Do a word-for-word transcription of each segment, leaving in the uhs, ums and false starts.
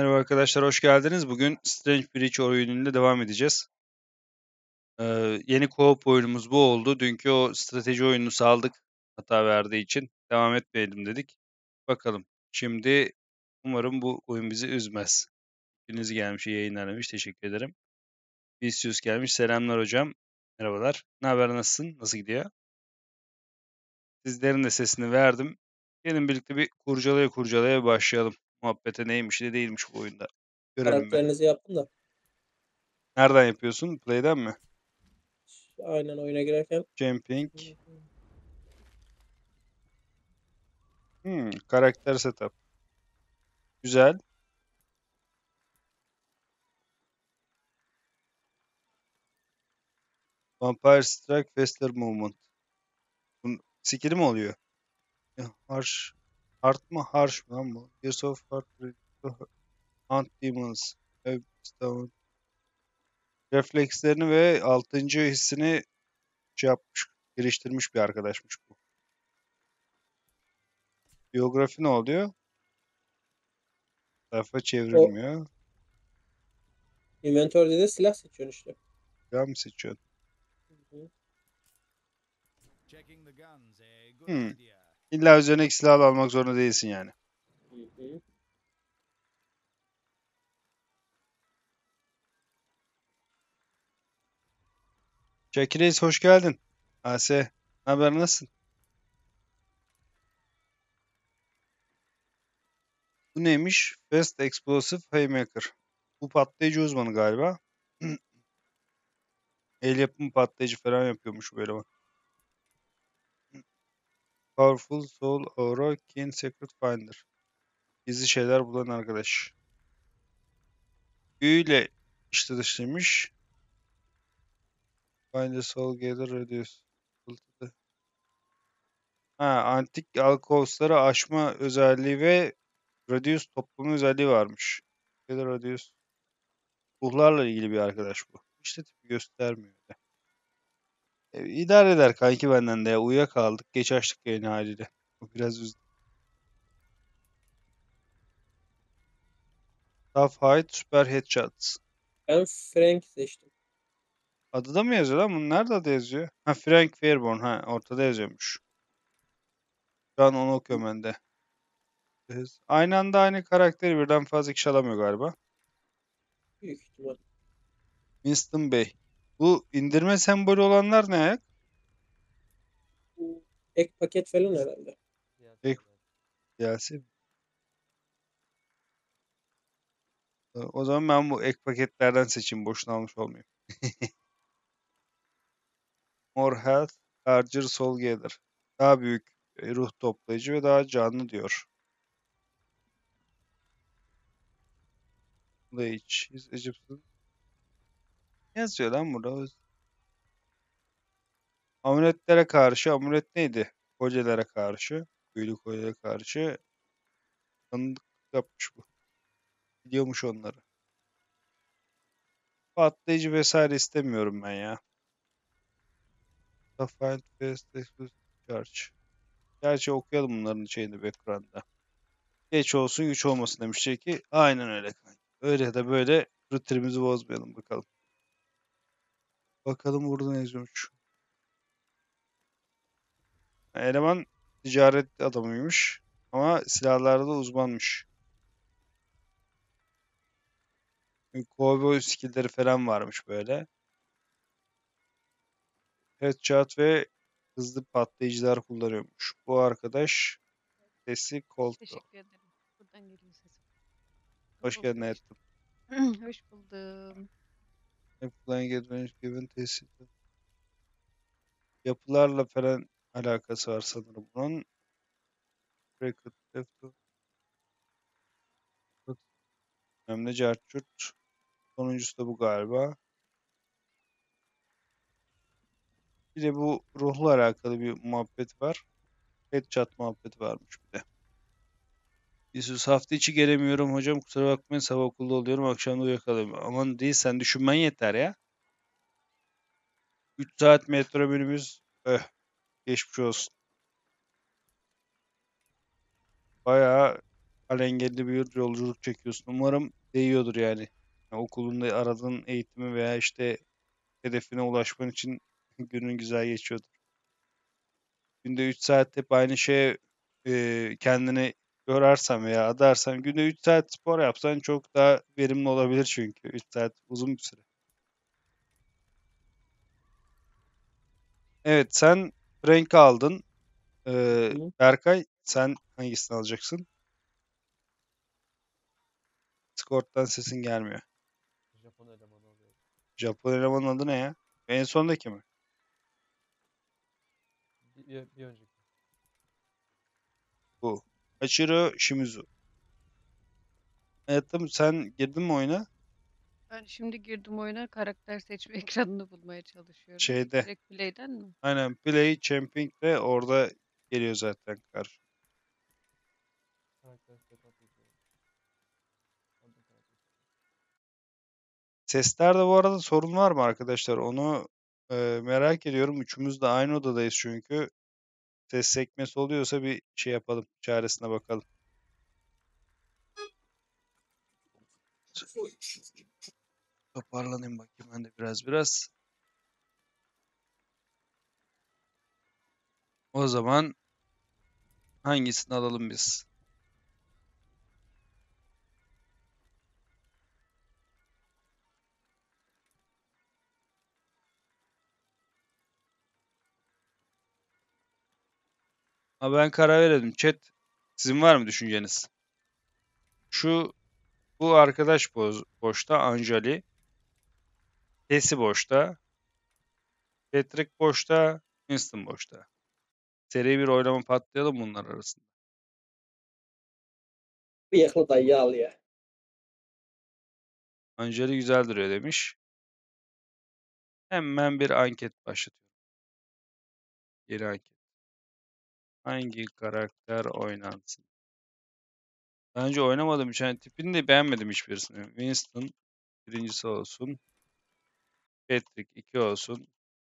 Merhaba arkadaşlar, hoş geldiniz. Bugün Strange Breach oyunuyla devam edeceğiz. Ee, yeni co-op oyunumuz bu oldu. Dünkü o strateji oyununu saldık hata verdiği için. Devam etmeyelim dedik. Bakalım. Şimdi umarım bu oyun bizi üzmez. Hepiniz gelmiş, iyi yayınlar demiş. Teşekkür ederim. Vicious gelmiş. Selamlar hocam. Merhabalar. Ne haber, nasılsın? Nasıl gidiyor? Sizlerin de sesini verdim. Gelin birlikte bir kurcalaya kurcalaya başlayalım. Muhabbete neymiş ne değilmiş bu oyunda. Görelim be. Karakterinizi yapın da. Nereden yapıyorsun? Play'den mi? Aynen oyuna girerken. Jumping. Hmm, karakter setup. Güzel. Vampire Strike Faster Movement. Bunun skill'i mi oluyor? Ya, harsh. Hard mı? Harsh mı lan bu? Years of Hard. Hunt Demons. Webstone. Reflekslerini ve altıncı hissini şey yapmış. Geliştirmiş bir arkadaşmış bu. Biyografi ne oluyor? Sayfa O çevrilmiyor. inventörde de silah seçiyorsun işte. Ya mı seçiyorsun? Hı hı. Hmm. İlla üzerine silah almak zorunda değilsin yani. Hı hı. Jackie Reis hoş geldin. A S. Ne haber, nasılsın? Bu neymiş? Fast Explosive Haymaker. Bu patlayıcı uzmanı galiba. El yapımı patlayıcı falan yapıyormuş böyle bak. Powerful Soul Aura Keen Secret Finder. Gizli şeyler bulan arkadaş. Büyüyle işte dışıymış. Find the Soul Gather Reduce. Ha, antik alkozları aşma özelliği ve Reduce toplama özelliği varmış. Gather Reduce. Ruhlarla ilgili bir arkadaş bu. İşte tipi göstermiyor. E, idare eder kanki benden de ya. Uyuyakaldık. Geç açtık yayını haliyle. Bu biraz üzdü. Tough Hide Super Headshots. Ben Frank seçtim. Adı da mı yazıyor lan? Bunun nerede adı yazıyor? Ha, Frank Fairborn. Ha, ortada yazıyormuş. Şu an onu okuyorum ben de. Aynı anda aynı karakteri birden fazla kişi alamıyor galiba. Büyük ihtimal. Winston Bey. Bu indirme sembolü olanlar ne ayak? Bu ek paket falan herhalde. Ek gelsin. O zaman ben bu ek paketlerden seçeyim. Boşuna almış olmayayım. More Health, Larger Soul Gather. Daha büyük e, ruh toplayıcı ve daha canlı diyor. Bleach is Egyptian. Ne yazıyor lan burada? Amuletlere karşı, amulet neydi? Koljelere karşı, büyülü kolyelere karşı tanıdık yapmış bu. Biliyormuş onları. Patlayıcı vesaire istemiyorum ben ya. Find Fast Exclusive Charge. Gerçi okuyalım bunların şeyini background'da. Geç olsun güç olmasın demişti ki. Aynen öyle kanka. Öyle de böyle rutinimizi bozmayalım bakalım. Bakalım burada ne yazıyormuş. Eleman ticaret adamıymış. Ama silahlarda uzmanmış. Kovboy skill'leri falan varmış böyle. Headshot ve hızlı patlayıcılar kullanıyormuş. Bu arkadaş sesi Colt'tu. Teşekkür ederim. Buradan geliyor sesim. Hoş Kapı geldin açtım. hayatım. Hoş buldum. Applying Advantage Given tesis. Yapılarla falan alakası var sanırım bunun. Bracket, left, hem de cartçurt. Sonuncusu da bu galiba. Bir de bu ruhla alakalı bir muhabbet var. Headshot muhabbeti varmış bir de. Yusuf hafta içi gelemiyorum hocam, kusura bakmayın, sabah okulda oluyorum, akşam da uyuyakalıyorum. Aman değil, sen düşünmen yeter ya. üç saat metro minibüs, öh, geçmiş olsun. Bayağı alengirli bir yolculuk çekiyorsun. Umarım değiyordur yani. Yani okulunda aradığın eğitimi veya işte hedefine ulaşman için günün güzel geçiyordur. Günde üç saat hep aynı şeye e, kendini yorarsan veya adarsan günde üç saat spor yapsan çok daha verimli olabilir çünkü. üç saat uzun bir süre. Evet, sen Frank aldın. Ee, Hı. Berkay, sen hangisini alacaksın? Discord'dan sesin gelmiyor. Japon elemanı oluyor. Japon elemanın adı ne ya? En sondaki mi? Bir, bir, bir önceki. Bu. Hachiro Shimizu. Hayatım, sen girdin mi oyuna? Ben şimdi girdim oyuna, karakter seçme ekranını bulmaya çalışıyorum. Şeyde. Direkt play'den mi? Aynen, Play Champing'de orada geliyor zaten karşı. Karakter setup izliyorum. Adım karakter. Seslerde bu arada sorun var mı arkadaşlar? Onu e, merak ediyorum. Üçümüz de aynı odadayız çünkü. Ses sekmesi oluyorsa bir şey yapalım. Çaresine bakalım. Toparlanayım bakayım ben de biraz biraz. O zaman hangisini alalım biz? Ha, ben karar verelim. Chat, sizin var mı düşünceniz? Şu bu arkadaş boz, boşta, Anjali. Tesi boşta. Patrick boşta. Winston boşta. Seri bir oylama patlayalım bunlar arasında. Bıyıklı dayı al ya. Anjali güzel duruyor demiş. Hemen bir anket başlatıyorum. Yeni anket. Hangi karakter oynansın? Daha önce oynamadım hiç. Yani tipini de beğenmedim hiçbirisini. Winston birincisi olsun. Patrick iki olsun.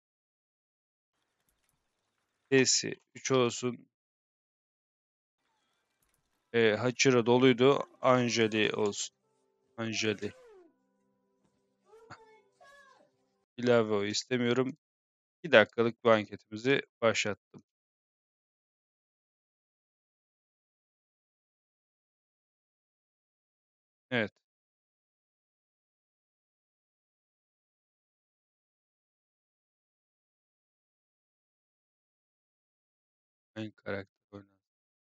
Casey üç olsun. E, Hachiro doluydu. Anjali olsun. Anjali. İlave o istemiyorum. iki dakikalık bu anketimizi başlattım. Evet. Hangi karakter oynansın?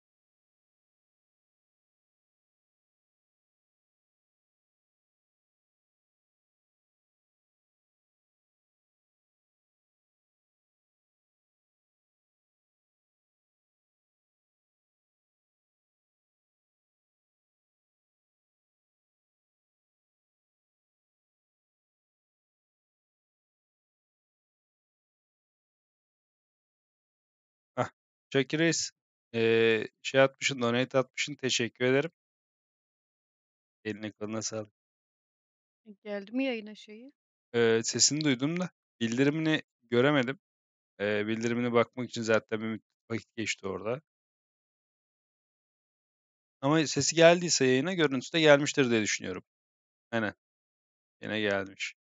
Hah. Jackie Reis. Ee, şey atmışsın, donate atmışsın. Teşekkür ederim. Eline koluna sağlık. Geldi mi yayına şeyi? Ee, sesini duydum da bildirimini göremedim. Ee, bildirimine bakmak için zaten bir vakit geçti orada. Ama sesi geldiyse yayına, görüntüsü de gelmiştir diye düşünüyorum. Aynen. Yine gelmiş.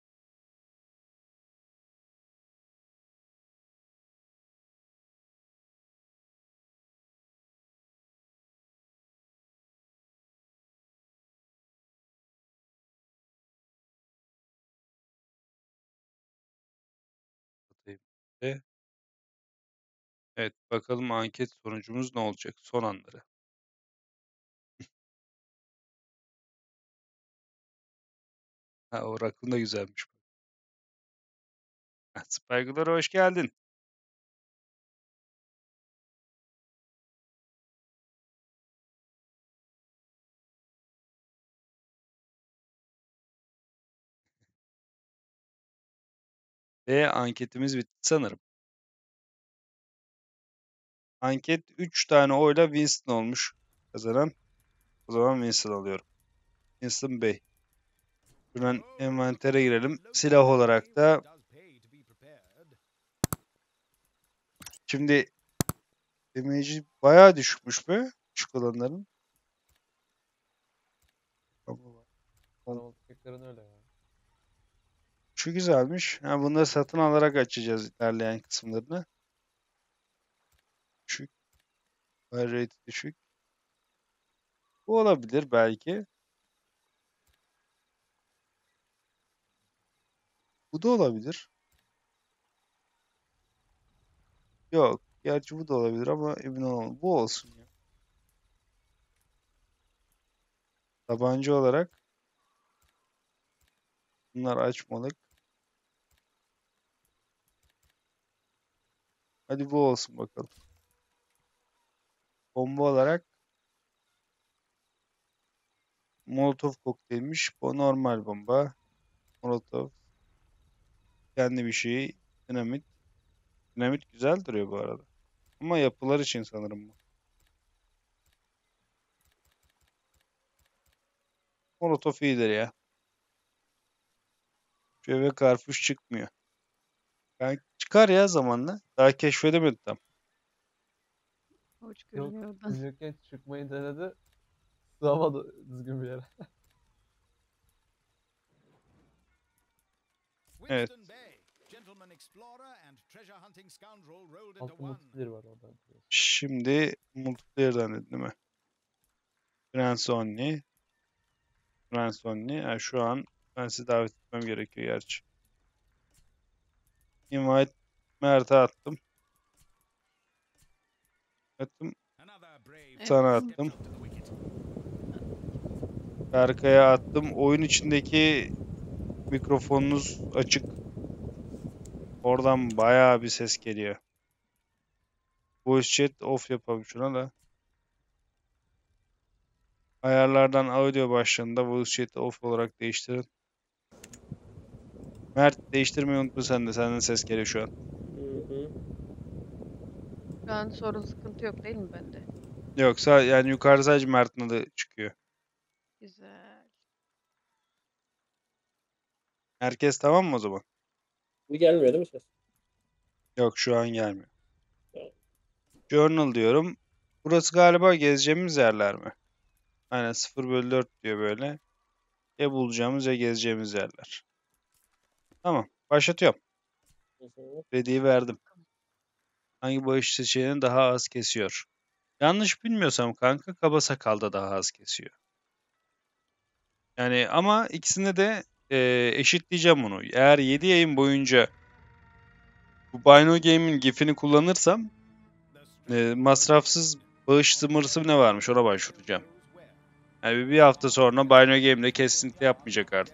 Ve evet, bakalım anket sonucumuz ne olacak? Son anları. Ha, o rakun da güzelmiş. Ha, Spike'lara hoş geldin. Ve anketimiz bitti sanırım. Anket üç tane oyla Winston olmuş kazanan. O zaman Winston alıyorum. Winston Bey. Şuradan envantere girelim. Silah olarak da şimdi damage'i bayağı düşükmüş be. Düşük olanların. Karabalık ekranı öyle ya. Şu güzelmiş. Ha, bunları satın alarak açacağız ilerleyen kısımlarını. Düşük. Fire rate düşük. Bu olabilir belki. Bu da olabilir. Yok. Gerçi bu da olabilir ama emin olamam. Bu olsun ya. Tabanca olarak bunlar açmalık. Hadi bu olsun bakalım. Bomba olarak Molotov kokteylmiş. Bu normal bomba. Molotov. Kendi bir şeyi. Dinamit. Dinamit güzel duruyor bu arada. Ama yapılar için sanırım bu. Molotov iyidir ya. Şu eve karpuş çıkmıyor. Ben çıkar ya zamanla. Daha keşfedemedim tam. Hoş Yok. görünüyor oradan. Bizimki çıkmayı denedi. Sığamadı düzgün bir yere. Evet. Winston Bay, gentleman explorer and treasure hunting scoundrel rolled into Altı one. multiplayer var orada. Şimdi multiplayer'dan dedim değil mi? Friends only. Friends only. Ha, şu an ben sizi davet etmem gerekiyor gerçi. Invite Mert'e attım. Attım. Another brave Evet. Sana steps attım. up to the wicket. Berkay'a attım. Oyun içindeki mikrofonunuz açık. Oradan bayağı bir ses geliyor. Voice chat off yapalım şuna da. Ayarlardan audio başlığında voice chat off olarak değiştirin. Mert değiştirmeyi unutma sen de. Senden ses geliyor şu an. Hı hı. Şu an sorun sıkıntı yok değil mi bende? Yoksa yani yukarıda sadece Mert'in adı çıkıyor. Güzel. Herkes tamam mı o zaman? Bu gelmiyor değil mi ses? Yok şu an gelmiyor. Evet. Journal diyorum. Burası galiba gezeceğimiz yerler mi? Aynen sıfır bölü dört diyor böyle. Ya bulacağımız ya gezeceğimiz yerler. Tamam. Başlatıyorum. Hı hı. Ready'yi verdim. Hangi bağış seçeneğini daha az kesiyor? Yanlış bilmiyorsam kanka kaba sakalda daha az kesiyor. Yani ama ikisine de e, eşitleyeceğim onu. Eğer yedi yayın boyunca bu Bino Game'in gifini kullanırsam e, masrafsız bağış zımırısı ne varmış ona başvuracağım. Yani bir hafta sonra Bino Game'de kesinlikle yapmayacak artık.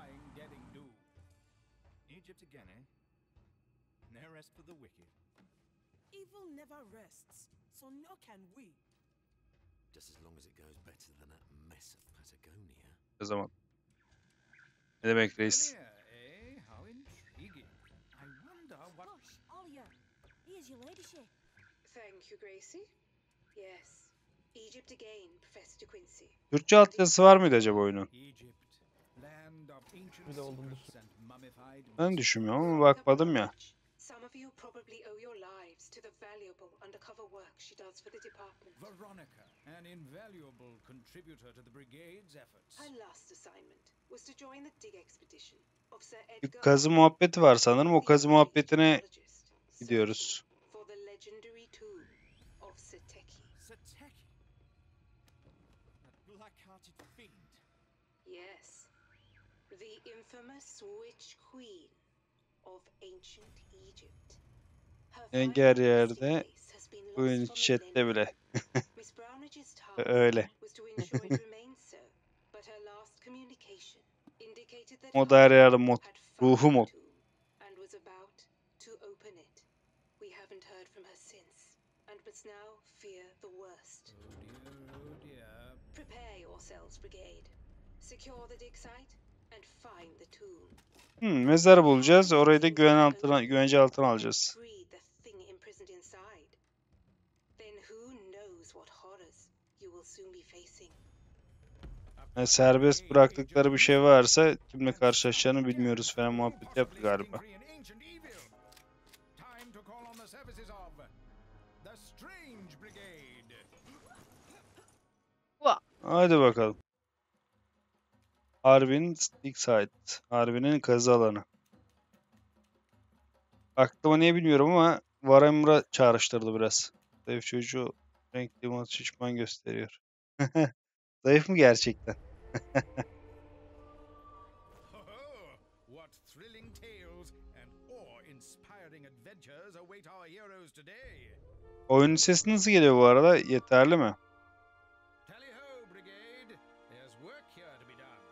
Egypt again, eh? No rest for the wicked. Evil never rests, so nor can we. Just as long as it goes better than that mess of Patagonia. O zaman. Ne demek reis? Premier, eh? How intriguing. I wonder what... Hush, Alia. Here's your ladyship. Thank you, Gracie. Yes. Egypt again, Professor De Quincey. Türkçe altyazısı var mıydı acaba oyunun? Egypt, land of ancient Bir de olduğunu secrets and mummified Ben mysteries. düşünmüyorum ama bakmadım ya. Some of you probably owe your lives to the valuable undercover work she does for the department. Veronica, an invaluable contributor to the brigade's efforts. Her last assignment was to join the dig expedition of Sir Bir Edgar kazı Allan, muhabbeti var sanırım. O the kazı muhabbetine geologist, gidiyoruz. searching for the legendary tomb of Seteki. Sateki. That black-hearted fiend. Yes, the infamous Witch Queen of ancient Egypt. Her Renk final her resting yerde, place has been lost oyun for chatte millennia. bile. Miss Brownridge's task Öyle. was to ensure it remains so, but her last communication indicated that Mod her Helen yerde mod. had found Ruhu the mod. tomb and was about to open it. We haven't heard from her since, and must now fear the worst. Oh dear, oh dear. Prepare yourselves, brigade. Secure the dig site and find the tomb. Hmm, mezar bulacağız. Orayı da güven altına, güvence altına alacağız. Free the thing imprisoned inside. Then who knows what horrors you will soon be facing. Yani serbest bıraktıkları bir şey varsa kimle karşılaşacağını bilmiyoruz falan muhabbeti yaptı galiba. Time to call on the services of the Strange Brigade. Vah. Hadi bakalım. Harbin Stick Site. Harbinin kazı alanı. Aklıma niye bilmiyorum ama Warhammer'a çağrıştırdı biraz. Zayıf çocuğu renkli mat şişman gösteriyor. Zayıf mı gerçekten? Ho-ho! What thrilling tales and awe-inspiring adventures await our heroes today. Oyunun sesi nasıl geliyor bu arada? Yeterli mi? Tally ho, Brigade! There's work here to be done.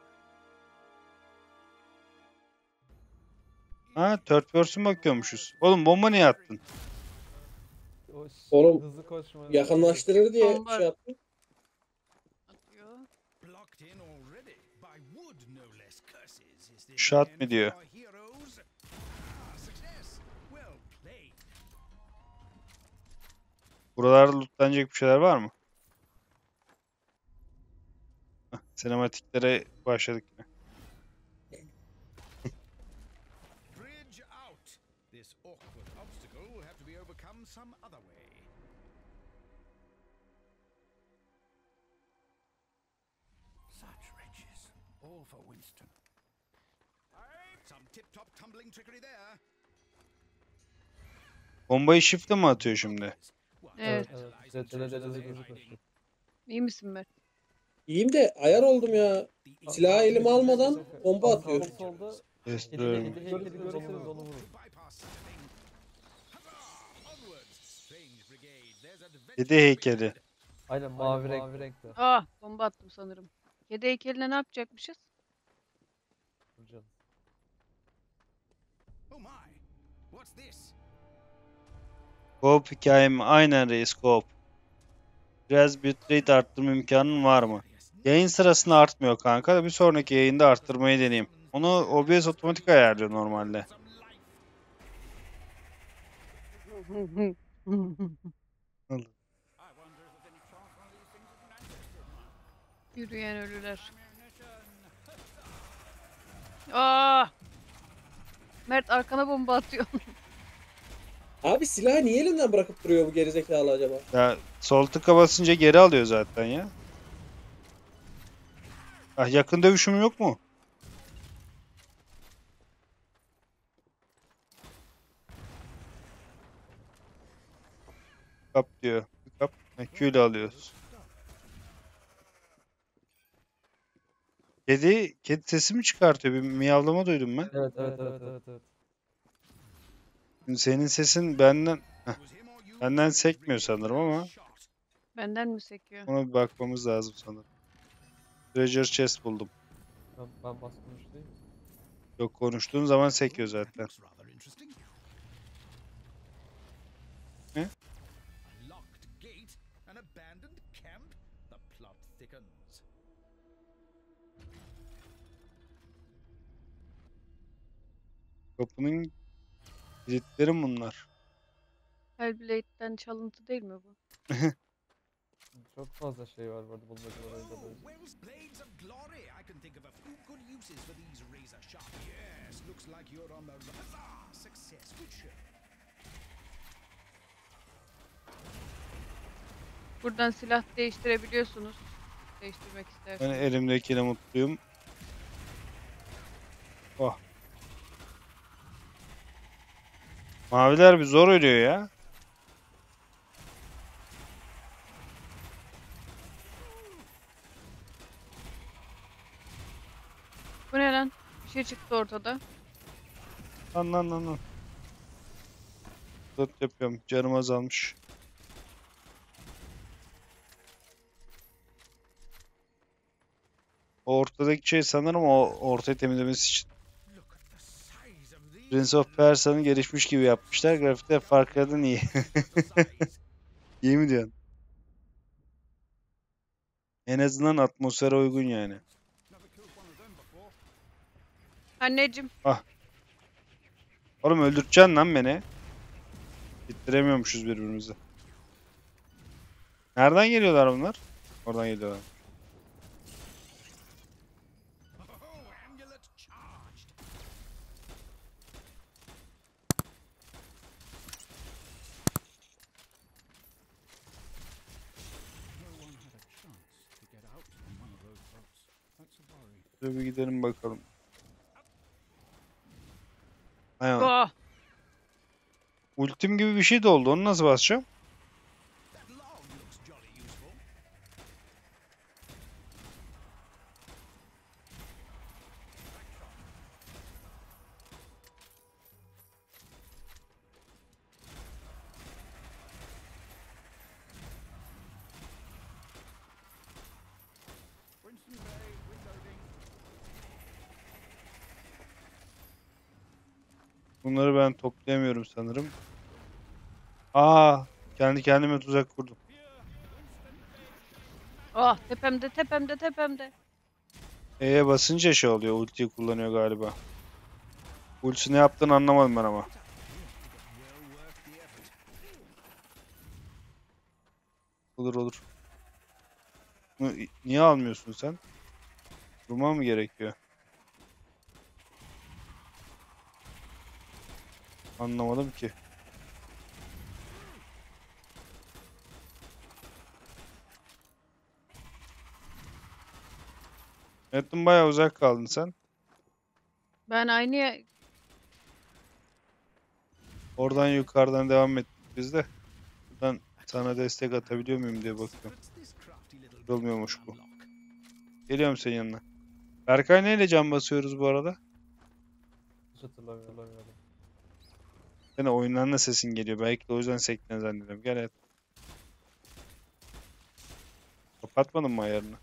Ha, third person bakıyormuşuz. Oğlum bomba niye attın? O ş- Oğlum, hızlı koşma. Yakınlaştırır diye Bomba. şey yaptım. Atıyor. Blocked in already by wood, no less. Curses! Is this Shot the mı end diyor? for our heroes? Ah, success! Well played. Buralarda lootlanacak bir şeyler var mı? Heh, sinematiklere başladık yine. Bridge out. This awkward obstacle will have to be overcome some other way. Such riches. All for Winston. Some tip-top tumbling trickery there. Bombayı shift'e mi atıyor şimdi? Evet. Evet. Evet. Dede dede hızlı hızlı koşuyor. İyi misin Mert? İyiyim de ayar oldum ya. Silahı elime almadan bomba atıyor. Sol solda kedi Kestiriyorum. kedi heykeli görürseniz onu vurun. Bypass such a thing. Huzzah! Onwards, strange brigade. There's adventure Kedi to be heykeli. had. Aynen mavi renk. Mavi renkte. Ah, bomba attım sanırım. Kedi heykeline ne yapacakmışız? Vuracaksın. Oh my! What's this? Co-op hikayem aynen reis co-op. Biraz bitrate arttırma imkanın var mı? Yayın sırasında artmıyor kanka. Bir sonraki yayında arttırmayı deneyeyim. Onu O B S otomatik ayarlıyor normalde. Some life. Yürüyen ölüler. Aa! Mert arkana bomba atıyor. Abi silahı niye elinden bırakıp duruyor bu gerizekalı acaba? Ya sol tıka basınca geri alıyor zaten ya. Ah, yakın dövüşüm yok mu? Kap diyor. Kap. Ha, Q ile alıyoruz. Kedi, kedi sesi mi çıkartıyor? Bir miyavlama duydum ben. Evet evet evet evet. evet. Şimdi senin sesin benden Was him or you benden who sekmiyor really sanırım ama shot? Benden mi sekiyor? ona bir bakmamız lazım sanırım. Treasure chest buldum. Ben, ben basmış değil mi? Yok, konuştuğun zaman sekiyor zaten. Looks rather interesting. Ne? A locked gate, an abandoned camp. The plot thickens. Kapının kilitleri mi bunlar? Hellblade'den çalıntı değil mi bu? Çok fazla şey var burada bulmacalar oyunda Oh, böyle. Wells Blades of Glory. I can think of a few good uses for these razor sharp. Yes, looks like you're on the huzzah! Success, good show. Buradan silah değiştirebiliyorsunuz. Değiştirmek Ben isterseniz. elimdekiyle mutluyum. Oh. Maviler bir zor ölüyor ya. Bu ne lan? Bir şey çıktı ortada. Lan lan lan lan. Dört yapıyorum. Canım azalmış. O ortadaki şey sanırım o ortayı temizlemesi için. Look at the size of these. Prince of Persia'nı gelişmiş gibi yapmışlar. Grafikler farklardan iyi. İyi mi diyorsun? En azından atmosfere uygun yani. Never killed one of them before. Anneciğim. Oğlum öldüreceksin lan beni. Bittiremiyormuşuz birbirimizi. Nereden geliyorlar bunlar? Oradan geliyorlar. Oh, amulet charged. No one had a chance to get out on one of those boats. That's a worry. Şöyle bir gidelim bakalım. Aynen. Oh! Ultim gibi bir şey de oldu. Onu nasıl basacağım? That log looks jolly useful. Winston Bay, reloading. Bunları ben toplayamıyorum sanırım. Aa, kendi kendime tuzak kurdum. Oh! Tepemde, tepemde, tepemde. E'ye basınca şey oluyor. Ultiyi kullanıyor galiba. Ultisi ne yaptığını anlamadım ben ama. Well worth the effort. Olur olur. Bunu niye almıyorsun sen? Durma mı gerekiyor? Anlamadım ki. Metin bayağı uzak kaldın sen. Ben aynı ye- Oradan yukarıdan devam ettik biz de. Buradan sana destek atabiliyor muyum diye bakıyorum. What's this crafty little Olmuyormuş bu. unlock? Geliyorum senin yanına. Berkay neyle can basıyoruz bu arada? Hiç hatırlamıyorum. Senin oyundan da sesin geliyor. Belki de o yüzden sekten zannediyorum. Gel et. Kapatmadın mı ayarını?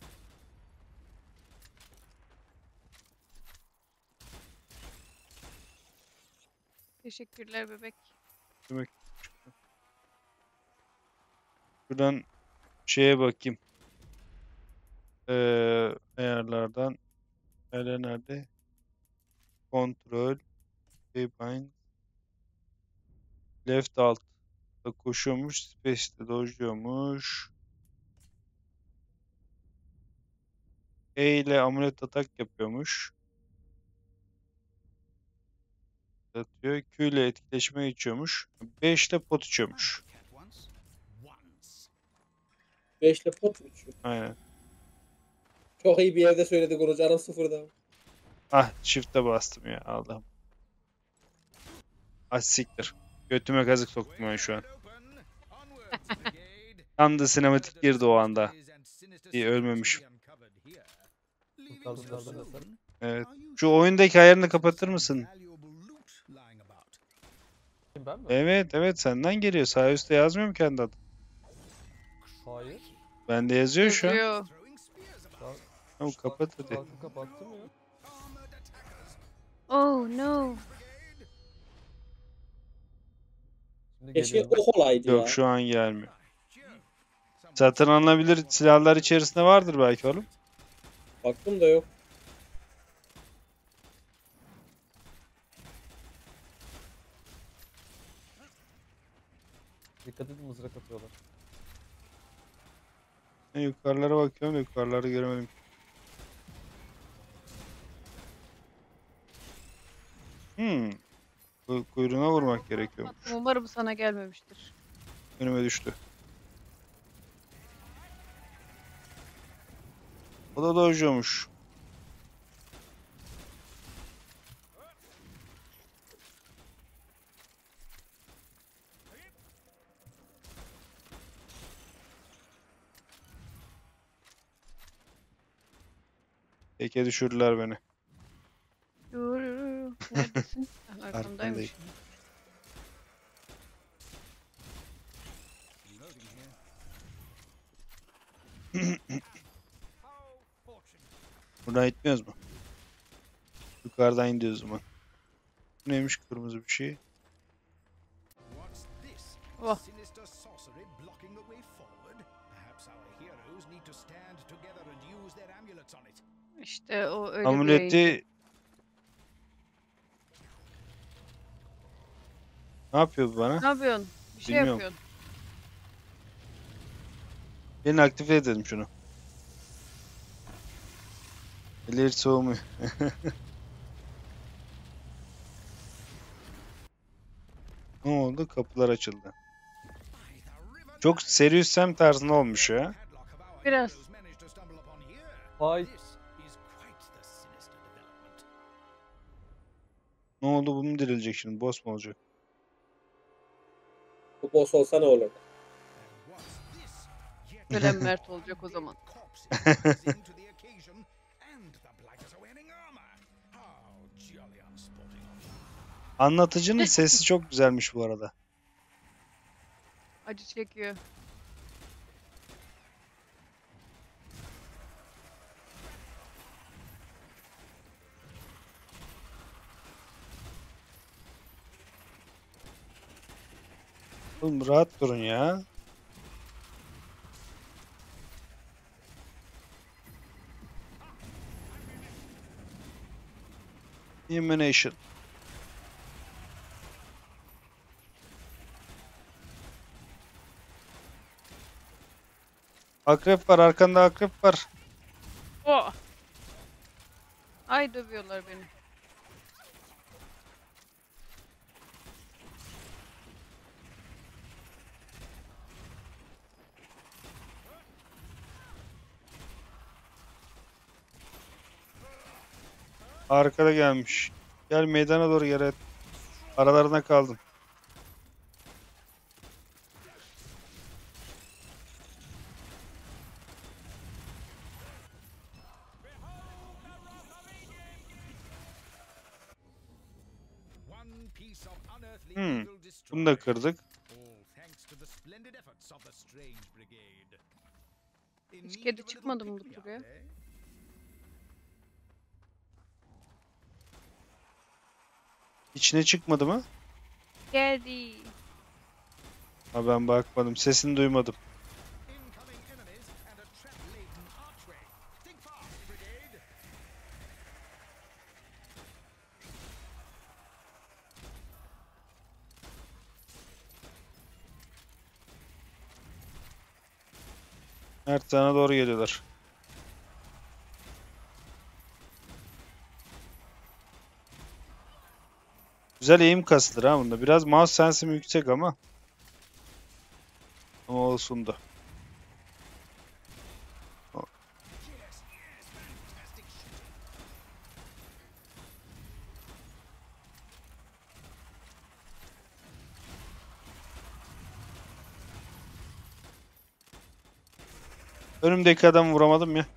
Teşekkürler bebek. Demek Şuradan şeye bakayım. Ee, ayarlardan. Ayarlar nerede? Kontrol. Keybind. Left alt. Da koşuyormuş. Space'de dojluyormuş. E ile amulet atak yapıyormuş. Atıyor. Q ile etkileşime geçiyormuş. beş ile pot içiyormuş. Cat once. Once. Beşle pot mu içiyor? Aynen. Çok iyi bir yerde söyledik onu. Canım sıfırda. Ah shift'e bastım ya Allah'ım. Ah siktir. Götüme kazık soktum ben şu an. Tam da sinematik girdi o anda. İyi, ölmemişim. Evet. Şu oyundaki ayarını kapatır mısın? Kim, ben mi? Evet evet senden geliyor. Sağ üstte yazmıyor mu kendi adı? Hayır. Bende yazıyor şu an. Yazıyor. Tamam kapat hadi. Kalkıp kapattım ya. Oh no. Şimdi Keşke geliyor. o kolaydı ya. Yok şu an gelmiyor. Satın alınabilir silahlar içerisinde vardır belki oğlum. Baktım da yok. Dikkat edin, mızrak atıyorlar. Ben yukarılara bakıyorum da yukarıları göremedim. Hmm. Kuy- Kuyruğuna vurmak gerekiyormuş. Umarım sana gelmemiştir. Önüme düştü. O da dojluyormuş. Teke düşürdüler beni. Dur. Neredesin? Ah, arkamdaymış. Buradan gitmiyoruz mu? Yukarıdan gidiyoruz o zaman. Bu neymiş kırmızı bir şey? What's this? Oh. Sinister sorcery blocking the way forward? Perhaps our heroes need to stand together and use their amulets on it. İşte o öyle bir Amuleti... Ne yapıyor bu bana? Ne yapıyorsun? Bir şey Bilmiyorum. yapıyorsun. Beni aktive edelim şunu. İleri soğumuyor. Ne oldu? Kapılar açıldı. Çok Serious Sam tarzında olmuş ya. Biraz. Hay. Ne oldu, bu mu dirilecek şimdi? Boss mu olacak? Bu boss olsa ne olur? And what's this? Yet Ölen Mert olacak o zaman. corpses rising to the occasion, and the blighters are wearing armor. How jolly unsporting of them. Anlatıcının sesi çok güzelmiş bu arada. Acı çekiyor. Oğlum rahat durun ya. Elimination. Akrep var, arkanda akrep var. Oh! Ay dövüyorlar beni. Arkada gelmiş. Gel meydana doğru gel. Aralarına kaldın. One piece of unearthly Hmm, evil Bunu da destroyed. kırdık. All thanks to the splendid efforts of the Strange Brigade. In Hiç need kedi of a little çıkmadı mı bu pick-me-up, turya? eh? İçine çıkmadı mı? Geldi. Ha, ben bakmadım. Sesini duymadım. Incoming enemies and a trap-laden archway. Think fast, Brigade. Mert sana doğru geliyorlar. Güzel eğim kasılır ha bunda. Biraz mouse sensim yüksek ama. Ama olsun da. Yes, yes, fantastic shooting. Önümdeki adamı vuramadım ya.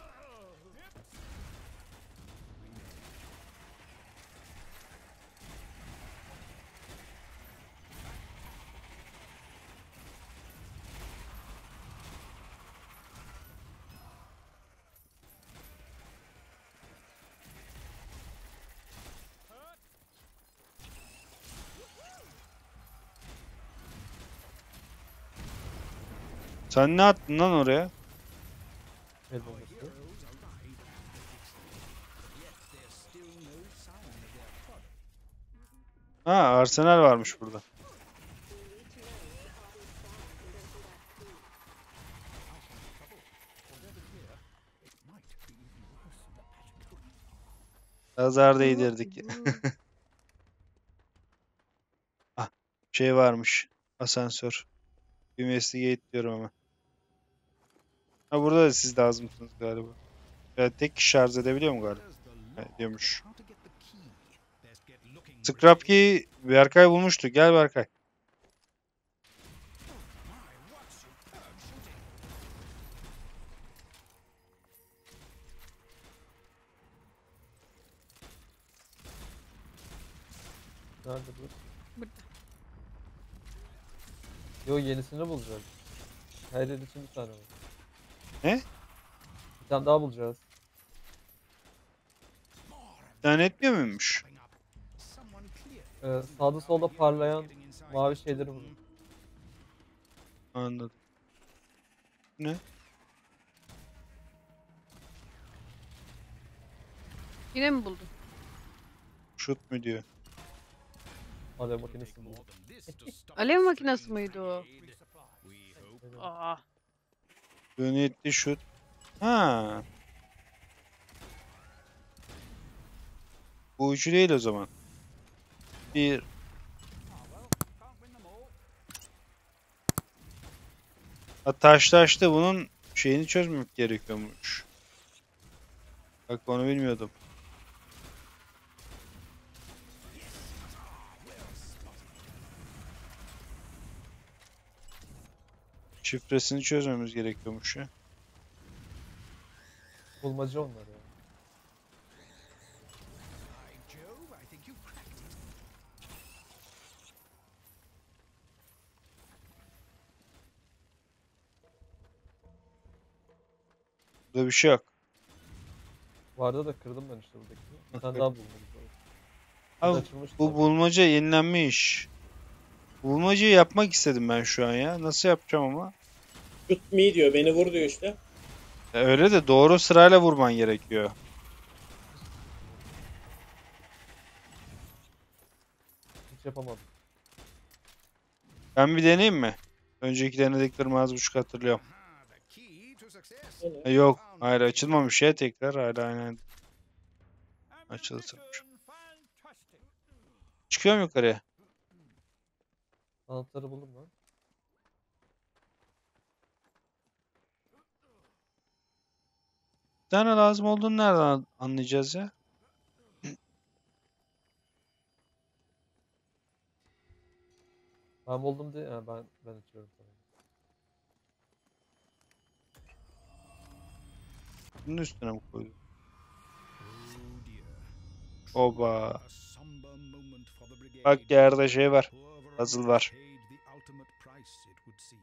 Sen ne attın lan oraya? El bombası. Heroes arrive at the Dixie, yet there's still no sign of their product. Ha, Arsenal varmış burada. Nazar değdirdik. Ah, şey varmış. Asansör. Investigate diyorum ama. Ha, burada da siz lazımsınız galiba. Ya, tek kişi şarj edebiliyor mu galiba? There's the Ha, lock. ediyormuş. How to get the key? Best get looking, Scrap Brigade. key Berkay bulmuştu. Gel Berkay. My, what superb shooting! Nerede bu? Burada. Yo, yenisini bulacağız. Her yer için bir tane var. Ne? Bir tane daha bulacağız. Bir tane etmiyor muymuş? Popping up. Someone clear. Ee, sağda solda parlayan mavi şeyleri bulun. Anladım. Ne? Yine mi buldun? Shoot mu diyor. Alev makinesi bulun. Alev makinesi miydi o? Aa. Unity shoot. Ha. Bu ucu değil o zaman. Bir. Ha, taş taşta bunun şeyini çözmemek gerekiyormuş. Bak, onu bilmiyordum. Şifresini çözmemiz gerekiyormuş ya. Bulmaca onlar ya. By Jove, I think you cracked it. Burada bir şey yok. Vardı da kırdım ben işte buradaki. Bir tane Okey. daha buldum. Abi, Açılmıştı bu abi. bulmaca yenilenmiş. Bulmacayı yapmak istedim ben şu an ya. Nasıl yapacağım ama? Shoot me diyor. Beni vur diyor işte. E, öyle de doğru sırayla vurman gerekiyor. Hiç yapamadım. Ben bir deneyeyim mi? Önceki denediklerimi az buçuk hatırlıyorum. Aha, the key to success. O ne? E, yok. Hayır açılmamış ya tekrar. Hala aynen. Açılsın. Çıkıyorum yukarıya. Anahtarı buldum lan. Bir tane lazım olduğunu nereden anlayacağız ya? Ben buldum diye yani ben ben açıyorum tamam. Bunun üstüne mi koydum? Oh dear. Oba. A somber moment for the brigade. Bak yerde şey var. Poor Puzzle Veronica var. paid the ultimate price, it would seem.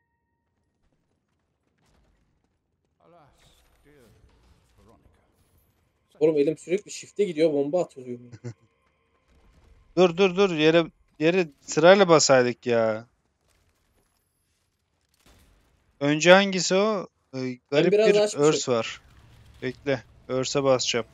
Alas, dear Veronica. Oğlum elim sürekli shift'e gidiyor. Bomba atıyorum. ya. Dur dur dur. Yere yere sırayla basaydık ya. Önce hangisi o? Ee, garip biraz bir açmışım. örs var. Bekle. Örse basacağım.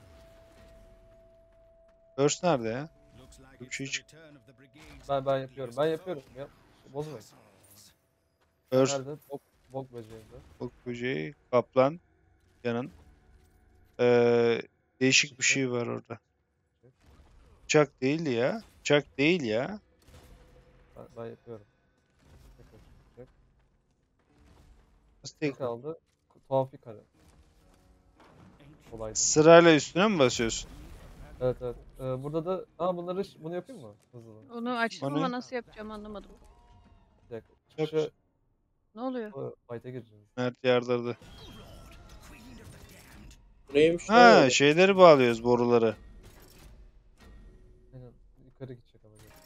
Örs nerede ya? Looks like Bir it's şey the çık- return of the brigade's Ben ben ugliest yapıyorum. Ben foe, yapıyorum. Yap. Bozmayın. vassals. Örs, Nerede? Bok bok böceğinde. bok böceği, kaplan, yanın. Ee, değişik bir Çiçek. şey var orada. Bıçak değil ya. Bıçak değil ya. Ben, ben yapıyorum. Tekrar çıkacak. Nasıl Ne değil? kaldı? Tuhaf bir kare. Kolay. Sırayla üstüne mi basıyorsun? Evet evet. Ee, burada da aa bunları ş- bunu yapayım mı? Hızlı. Onu açtım O ne? ama nasıl yapacağım anlamadım. Bir dakika. Yap. Çıkışa Ne oluyor? o, fight'e gireceğiz. Mert yardırdı. Bu neymiş lan Ha öyle? şeyleri bağlıyoruz boruları. Aynen. Yukarı gidecek ama. gel.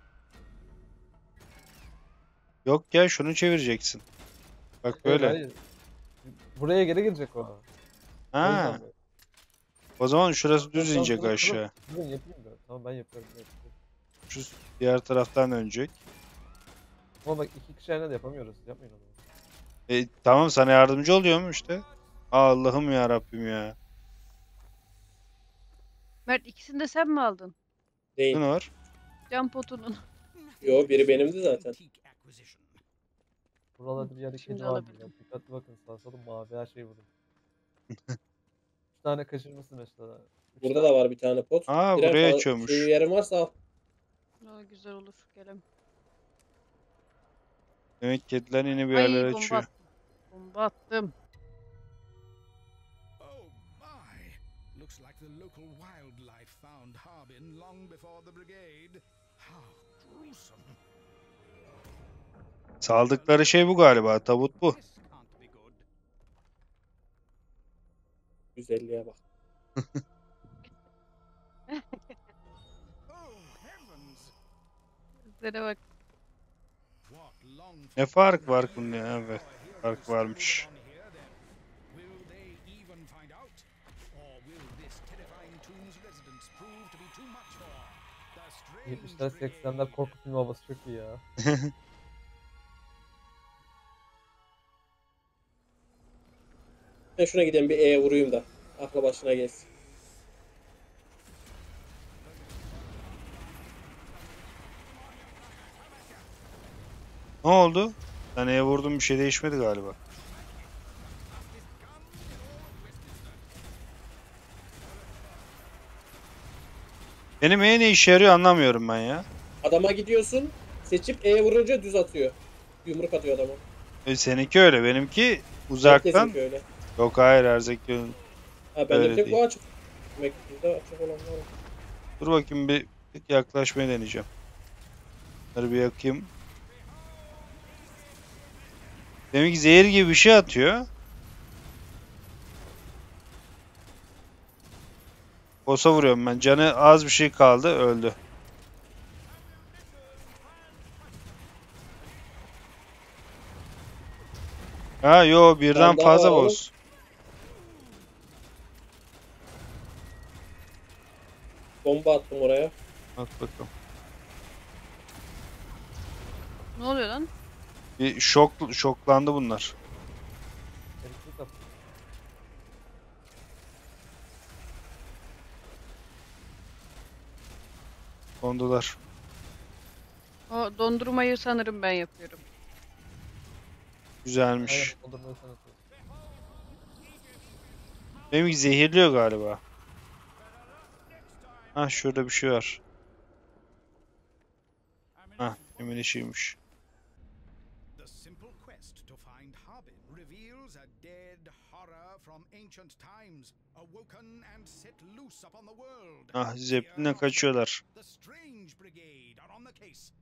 Yok ya şunu çevireceksin. Bak Hayır, böyle. hayır. Buraya geri girecek o. O Ha. yüzden böyle. O zaman şurası düz Tamam, inecek tamam, aşağı. Durun yapayım da. Tamam ben yapıyorum. ben yapıyorum. Şu diğer taraftan dönecek. Ama bak iki kişi aynı de yapamıyoruz. Yapmayın onu. E, tamam sana yardımcı oluyorum işte. Allah'ım ya Rabbim ya. Mert ikisini de sen mi aldın? Değil. Ne var? Cam potunun. Yo biri benimdi zaten. Boutique acquisition. Buralarda bir yer Şimdi ikinci var. alabildim. Dikkatli bakın sağa sola mavi her şeyi vurun. Üç tane kaçırmışsın mesela. Üç Burada tane. da var bir tane pot. Aa Birer buraya fa- açıyormuş. Şey yerim varsa al. O güzel olur. Gelem. Demek kediler yine bir Ay yerlere bomba açıyor. attım. Bomba attım. Oh my! Looks like the local wildlife found Harbin long before the brigade. How gruesome! Saldıkları şey bu galiba. Tabut bu. This can't be good. Güzelliğe bak. Oh heavens! Üzerine bak. What long Ne fark var bunun ya? Evet. Fark varmış. Will they even find out? Or will this terrifying tomb's residents prove to be too much for the strange yetmişler brigade? seksenler korku filmi havası çok iyi ya. Ben şuna gideyim bir E vurayım da. Aklı başına gelsin. Ne oldu? Taneye vurdum bir şey değişmedi galiba. Benim E ne işe yarıyor anlamıyorum ben ya. Adama gidiyorsun. Seçip E vurunca düz atıyor. Yumruk atıyor adama. E, seninki öyle. Benimki uzaktan. Herkesinki öyle. Yok hayır her zeki. Ha bende Öyle bir tek değil. bu açık. Demek ki bizde açık olan var. Dur bakayım bir yaklaşmaya deneyeceğim. Bunları bir yakayım. Demek ki zehir gibi bir şey atıyor. Boss'a vuruyorum ben. Canı az bir şey kaldı. Öldü. Ha yo birden Tane daha fazla var oğlum. boss. Bomba attım oraya. Bak bakalım. Ne oluyor lan? Bir şok şoklandı bunlar. Elektrik kapı. Kondular. O dondurmayı sanırım ben yapıyorum. Güzelmiş. Aynen dondurmayı sen atıyorsun. Benim zehirliyor galiba. Ha şurada bir şey var. Ha emin işiymiş. The simple quest to find Harbin reveals a dead horror from ancient times, awoken and set loose upon the world. Ah Zeppelin'e kaçıyorlar. The Strange Brigade are on the case.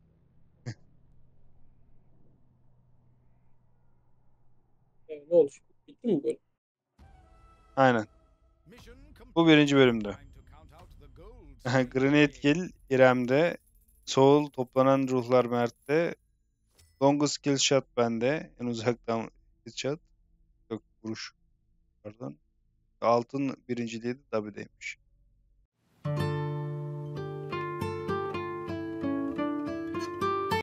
Ee, ne oldu? Bitti mi böyle? Aynen. Mission complete. Bu birinci bölümdü. Time to count out the gold. Grenade Kill İrem'de. Soul toplanan ruhlar Mert'te. Longest Kill Shot bende. En uzaktan headshot. Yok vuruş. Pardon. Altın birinciliği de Dabi'deymiş.